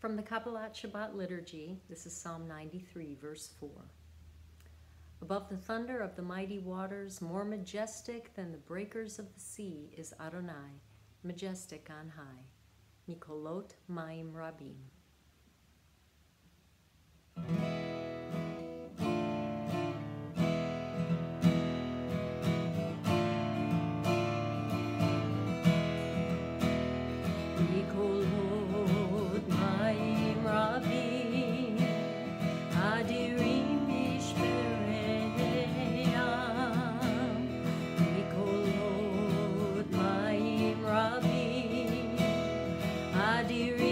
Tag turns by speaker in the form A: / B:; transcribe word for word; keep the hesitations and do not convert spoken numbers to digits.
A: From the Kabbalat Shabbat Liturgy, this is Psalm ninety-three, verse four. Above the thunder of the mighty waters, more majestic than the breakers of the sea, is Adonai, majestic on high. Mikolot Maim Rabim. Mikolot Maim Rabim, Adirim Bishmeream. Mikolot Maim Rabim, Adirim